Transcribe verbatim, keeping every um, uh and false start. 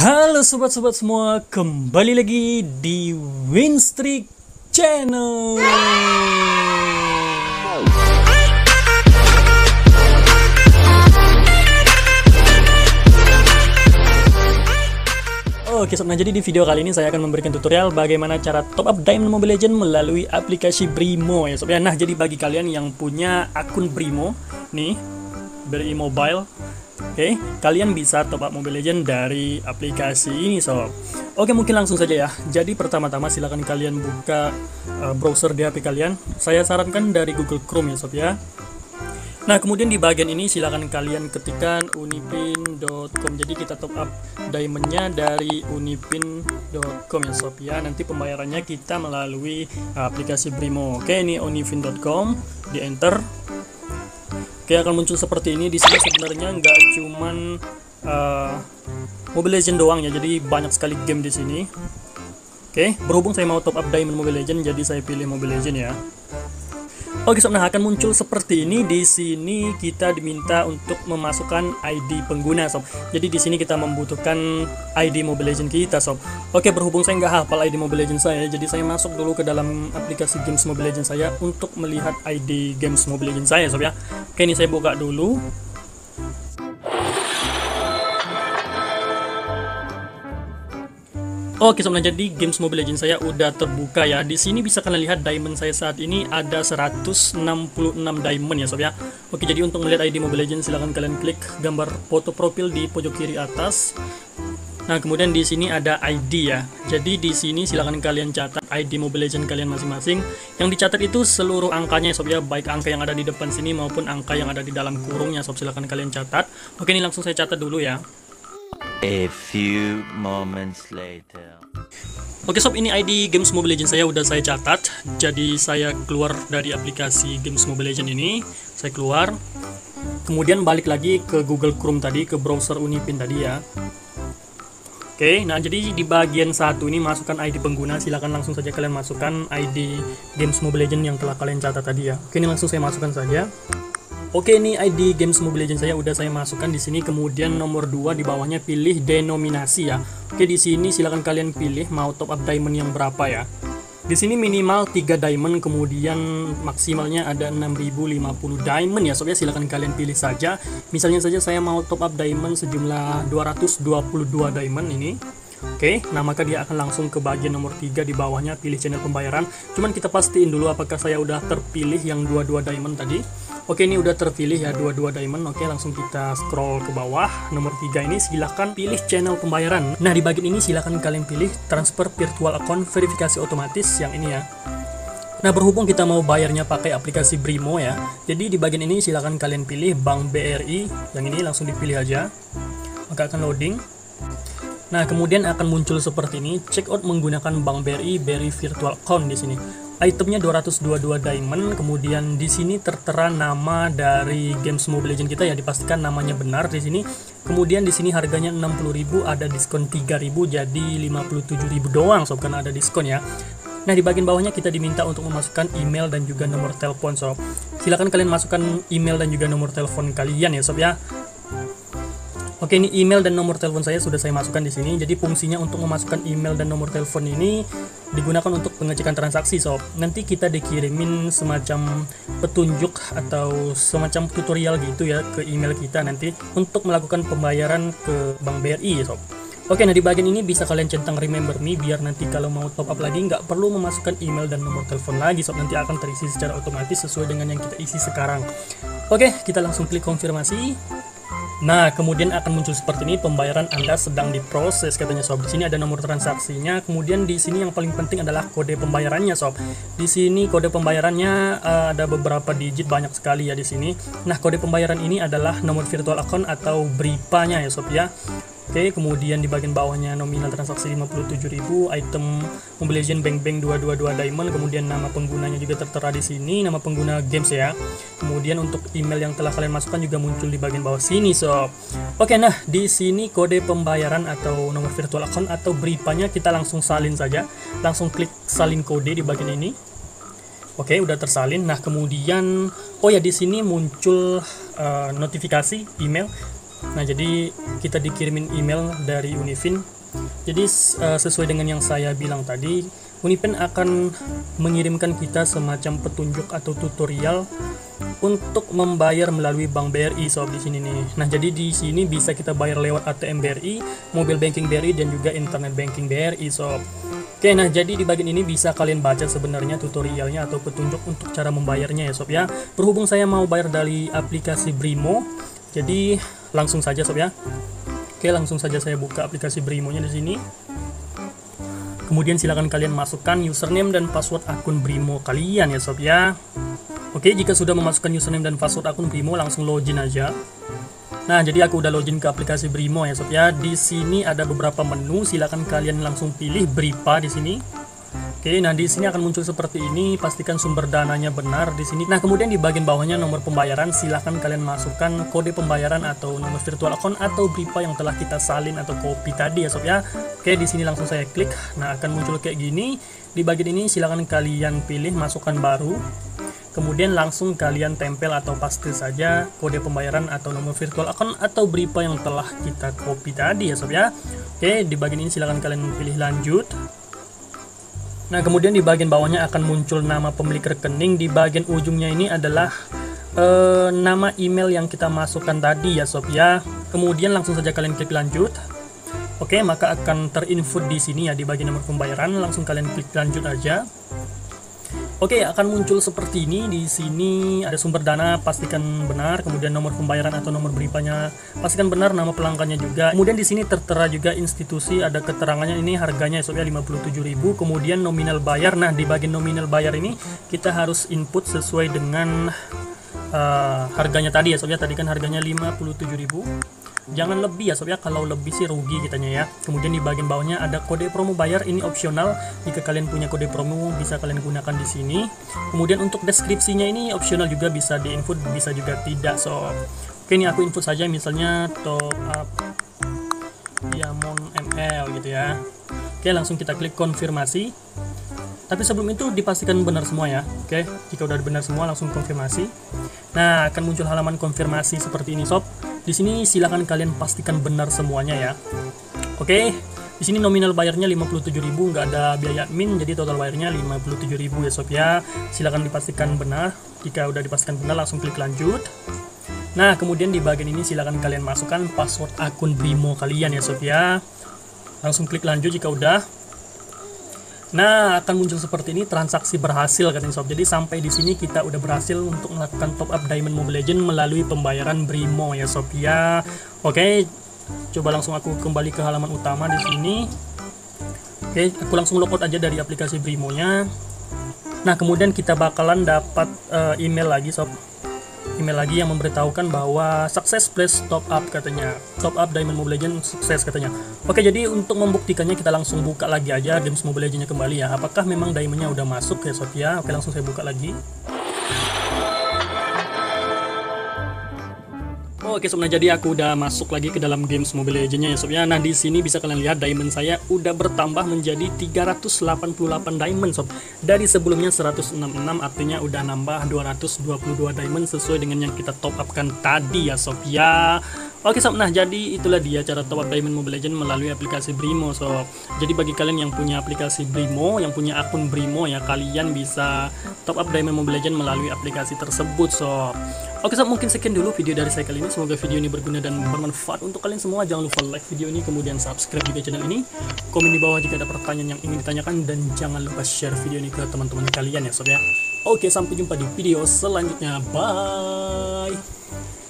Halo sobat-sobat semua, kembali lagi di Winstreak Channel. Oke sob, nah jadi di video kali ini saya akan memberikan tutorial bagaimana cara top up Diamond Mobile Legends melalui aplikasi Brimo ya sob ya. Nah jadi bagi kalian yang punya akun Brimo nih, Bri Mobile, oke, kalian bisa top up Mobile Legends dari aplikasi ini sob. Oke, mungkin langsung saja ya. Jadi pertama-tama silakan kalian buka uh, browser di H P kalian. Saya sarankan dari Google Chrome ya sob ya. Nah, kemudian di bagian ini silakan kalian ketikkan unipin dot com. Jadi kita top up diamondnya dari unipin dot com ya sob ya. Nanti pembayarannya kita melalui aplikasi Brimo. Oke, ini unipin dot com, di enter. Oke, akan muncul seperti ini. Di sini sebenarnya nggak cuman uh, Mobile Legends doang ya, jadi banyak sekali game di sini. Oke, berhubung saya mau top up Diamond Mobile Legends, jadi saya pilih Mobile Legends ya. Oke sob, nah akan muncul seperti ini. Di sini kita diminta untuk memasukkan I D pengguna sob. Jadi di sini kita membutuhkan I D Mobile Legends kita sob. Oke, berhubung saya nggak hafal I D Mobile Legends saya, jadi saya masuk dulu ke dalam aplikasi games Mobile Legends saya untuk melihat I D games Mobile Legends saya sob ya. Oke, ini saya buka dulu. Oke sob, nah jadi games Mobile Legends saya udah terbuka ya. Di sini bisa kalian lihat diamond saya saat ini ada seratus enam puluh enam diamond ya sob ya. Oke, jadi untuk melihat I D Mobile Legends silahkan kalian klik gambar foto profil di pojok kiri atas. Nah, kemudian di sini ada I D ya. Jadi di sini silakan kalian catat I D Mobile Legends kalian masing-masing. Yang dicatat itu seluruh angkanya sob ya, baik angka yang ada di depan sini maupun angka yang ada di dalam kurungnya sob. Silakan kalian catat. Oke, ini langsung saya catat dulu ya. A few moments later. Oke sob, ini I D games Mobile Legends saya udah saya catat. Jadi saya keluar dari aplikasi games Mobile Legends ini. Saya keluar. Kemudian balik lagi ke Google Chrome tadi, ke browser Unipin tadi ya. Oke, nah jadi di bagian satu ini masukkan I D pengguna. Silakan langsung saja kalian masukkan I D games Mobile Legends yang telah kalian catat tadi ya. Oke, ini langsung saya masukkan saja. Oke, ini I D games Mobile Legends saya udah saya masukkan di sini. Kemudian nomor dua di bawahnya pilih denominasi ya. Oke, di sini silakan kalian pilih mau top up diamond yang berapa ya. Di sini minimal tiga diamond, kemudian maksimalnya ada enam ribu lima puluh diamond ya sob ya. Silakan kalian pilih saja. Misalnya saja saya mau top up diamond sejumlah dua ratus dua puluh dua diamond ini. Oke, nah maka dia akan langsung ke bagian nomor tiga di bawahnya pilih channel pembayaran. Cuman kita pastiin dulu apakah saya udah terpilih yang dua puluh dua diamond tadi. Oke, ini udah terpilih ya dua puluh dua diamond. Oke, langsung kita scroll ke bawah. Nomor tiga ini silahkan pilih channel pembayaran. Nah, di bagian ini silahkan kalian pilih transfer virtual account verifikasi otomatis yang ini ya. Nah, berhubung kita mau bayarnya pakai aplikasi Brimo ya. Jadi di bagian ini silahkan kalian pilih Bank B R I. Yang ini langsung dipilih aja. Maka akan loading. Nah, kemudian akan muncul seperti ini, check out menggunakan Bank B R I, B R I Virtual Account di sini. Itemnya dua ratus dua puluh dua diamond, kemudian di sini tertera nama dari games Mobile Legends kita ya, dipastikan namanya benar di sini. Kemudian di sini harganya enam puluh ribu, ada diskon tiga ribu jadi lima puluh tujuh ribu doang sob, karena ada diskon ya. Nah, di bagian bawahnya kita diminta untuk memasukkan email dan juga nomor telepon sob. Silakan kalian masukkan email dan juga nomor telepon kalian ya sob ya. Oke, ini email dan nomor telepon saya sudah saya masukkan di sini. Jadi fungsinya untuk memasukkan email dan nomor telepon ini digunakan untuk pengecekan transaksi sob. Nanti kita dikirimin semacam petunjuk atau semacam tutorial gitu ya ke email kita nanti untuk melakukan pembayaran ke Bank B R I ya sob. Oke, nah di bagian ini bisa kalian centang remember me biar nanti kalau mau top up lagi nggak perlu memasukkan email dan nomor telepon lagi sob. Nanti akan terisi secara otomatis sesuai dengan yang kita isi sekarang. Oke, kita langsung klik konfirmasi. Nah, kemudian akan muncul seperti ini, pembayaran Anda sedang diproses katanya sob. Di sini ada nomor transaksinya. Kemudian di sini yang paling penting adalah kode pembayarannya sob. Di sini kode pembayarannya uh, ada beberapa digit, banyak sekali ya di sini. Nah, kode pembayaran ini adalah nomor virtual account atau BRIPA-nya ya sob ya. Oke, kemudian di bagian bawahnya nominal transaksi lima puluh tujuh ribu, item Mobile Legends Bank Bank dua puluh dua diamond, kemudian nama penggunanya juga tertera di sini, nama pengguna games ya. Kemudian untuk email yang telah kalian masukkan juga muncul di bagian bawah sini sob. Oke, nah di sini kode pembayaran atau nomor virtual account atau BRIPA-nya kita langsung salin saja. Langsung klik salin kode di bagian ini. Oke, udah tersalin. Nah, kemudian oh ya di sini muncul uh, notifikasi email. Nah, jadi kita dikirimin email dari Unifin. Jadi uh, sesuai dengan yang saya bilang tadi, Unifin akan mengirimkan kita semacam petunjuk atau tutorial untuk membayar melalui Bank B R I sob di sini nih. Nah, jadi di sini bisa kita bayar lewat A T M B R I, mobile banking B R I, dan juga internet banking B R I sob. Oke, nah jadi di bagian ini bisa kalian baca sebenarnya tutorialnya atau petunjuk untuk cara membayarnya ya sob ya. Berhubung saya mau bayar dari aplikasi Brimo, jadi langsung saja sob ya. Oke, langsung saja saya buka aplikasi Brimo-nya di sini. Kemudian silakan kalian masukkan username dan password akun Brimo kalian ya sob ya. Oke, jika sudah memasukkan username dan password akun Brimo, langsung login aja. Nah, jadi aku udah login ke aplikasi Brimo ya sob ya. Di sini ada beberapa menu, silakan kalian langsung pilih Bripa di sini. Oke, nah di sini akan muncul seperti ini, pastikan sumber dananya benar di sini. Nah, kemudian di bagian bawahnya nomor pembayaran, silahkan kalian masukkan kode pembayaran atau nomor virtual account atau Bripa yang telah kita salin atau copy tadi ya sob ya. Oke, di sini langsung saya klik. Nah, akan muncul kayak gini. Di bagian ini silahkan kalian pilih masukkan baru. Kemudian langsung kalian tempel atau paste saja kode pembayaran atau nomor virtual account atau Bripa yang telah kita copy tadi ya sob ya. Oke, di bagian ini silahkan kalian pilih lanjut. Nah, kemudian di bagian bawahnya akan muncul nama pemilik rekening. Di bagian ujungnya ini adalah eh, nama email yang kita masukkan tadi ya sob ya. Kemudian langsung saja kalian klik lanjut. Oke, maka akan terinfo di sini ya di bagian nomor pembayaran. Langsung kalian klik lanjut aja. Oke, akan muncul seperti ini. Di sini ada sumber dana, pastikan benar. Kemudian nomor pembayaran atau nomor Bripanya pastikan benar, nama pelanggannya juga. Kemudian di sini tertera juga institusi, ada keterangannya ini harganya sob ya lima puluh tujuh ribu. Kemudian nominal bayar. Nah, di bagian nominal bayar ini kita harus input sesuai dengan uh, harganya tadi ya sob ya. Tadi kan harganya lima puluh tujuh ribu. Jangan lebih ya sob ya, kalau lebih sih rugi kitanya ya. Kemudian di bagian bawahnya ada kode promo bayar, ini opsional. Jika kalian punya kode promo bisa kalian gunakan di sini. Kemudian untuk deskripsinya ini opsional juga, bisa di input bisa juga tidak sob. Oke, ini aku input saja misalnya top up Diamond M L gitu ya. Oke, langsung kita klik konfirmasi. Tapi sebelum itu dipastikan benar semua ya. Oke, jika udah benar semua langsung konfirmasi. Nah, akan muncul halaman konfirmasi seperti ini sob. Di sini silakan kalian pastikan benar semuanya ya. Oke, di sini nominal bayarnya lima puluh tujuh ribu, nggak ada biaya admin, jadi total bayarnya lima puluh tujuh ribu ya sob ya. Silakan dipastikan benar. Jika udah dipastikan benar langsung klik lanjut. Nah, kemudian di bagian ini silakan kalian masukkan password akun Brimo kalian ya sob ya. Langsung klik lanjut jika udah. Nah, akan muncul seperti ini, transaksi berhasil katanya sob. Jadi sampai di sini kita udah berhasil untuk melakukan top up Diamond Mobile Legends melalui pembayaran Brimo ya sob ya. Oke, coba langsung aku kembali ke halaman utama di sini. Oke, aku langsung logout aja dari aplikasi Brimo-nya. Nah, kemudian kita bakalan dapat uh, email lagi sob. Email lagi yang memberitahukan bahwa sukses plus top up katanya. Top up Diamond Mobile Legends sukses katanya. Oke, jadi untuk membuktikannya kita langsung buka lagi aja games Mobile Legends-nya kembali ya. Apakah memang diamondnya udah masuk ya sob ya? Oke, langsung saya buka lagi. Oke sob, nah jadi aku udah masuk lagi ke dalam games Mobile Legends-nya ya sob ya. Nah, di sini bisa kalian lihat diamond saya udah bertambah menjadi tiga ratus delapan puluh delapan diamond sob. Dari sebelumnya seratus enam puluh enam, artinya udah nambah dua ratus dua puluh dua diamond sesuai dengan yang kita top upkan tadi ya sob ya. Oke sob, nah jadi itulah dia cara top up Diamond Mobile Legends melalui aplikasi Brimo sob. Jadi bagi kalian yang punya aplikasi Brimo, yang punya akun Brimo ya, kalian bisa top up Diamond Mobile Legends melalui aplikasi tersebut sob. Oke sob, mungkin sekian dulu video dari saya kali ini. Semoga video ini berguna dan bermanfaat untuk kalian semua. Jangan lupa like video ini, kemudian subscribe juga channel ini. Komen di bawah jika ada pertanyaan yang ingin ditanyakan, dan jangan lupa share video ini ke teman-teman kalian ya sob ya. Oke, sampai jumpa di video selanjutnya. Bye.